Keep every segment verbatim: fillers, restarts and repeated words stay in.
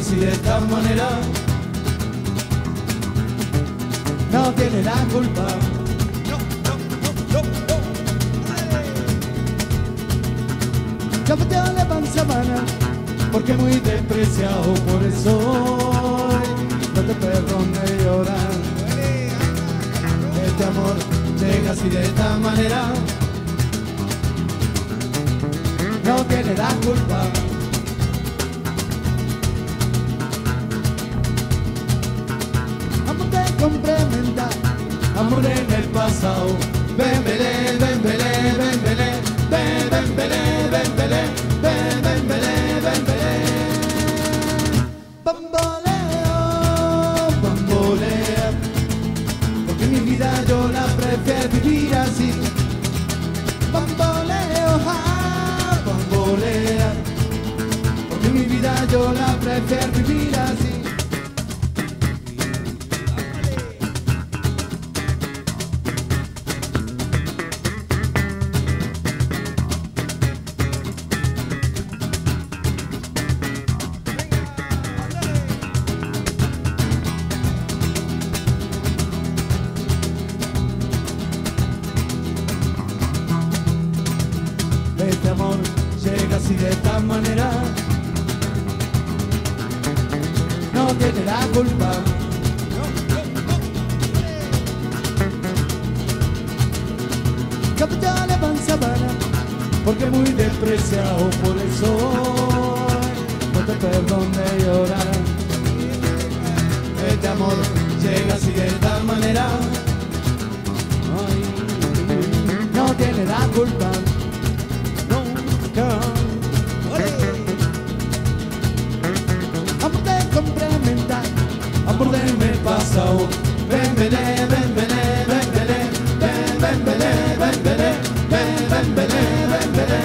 así de esta manera, no tiene la culpa. No, no, no, no, no. Yo te le pan sabana, porque muy despreciado por eso hoy no te perdoné llorar. Este amor llega así de esta manera, no tiene la culpa. Amor de complementar, amor en el pasado. Ven, belé, ven, belé, ven, belé, ven, ven, belé, ven, belé, ven, ven, belé, ven, belé. Bamboleo, bambolea, porque mi vida yo la prefiero vivir así. Bamboleo, ah, bambolea, porque mi vida yo la prefiero vivir así. Este amor llega así de esta manera, no tiene la culpa. Capitán de Panzabana, porque muy despreciado por eso no te perdoné llorar. Este amor llega así de esta manera, ay, no tiene la culpa. Amor de complementar, amor de me pasado. Ven, belé, ven, belé, ven, belé, ven, ven, belé, ven, belé, ven, ven, belé, ven, belé.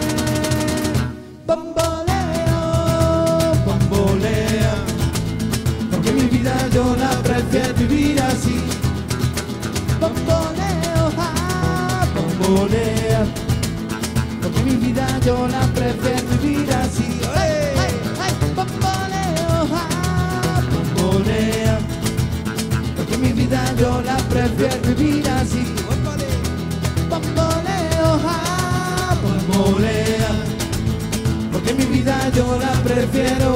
Bamboleo, bambolea, porque mi vida yo la prefiero vivir así. Bamboleo, ah, bambolea, porque mi vida yo la prefiero vivir así. ¡Ay, ay, ay! Bamboleo, ah, bambolea, porque mi vida yo la prefiero vivir así. Bamboleo, ah, bambolea, porque mi vida yo la prefiero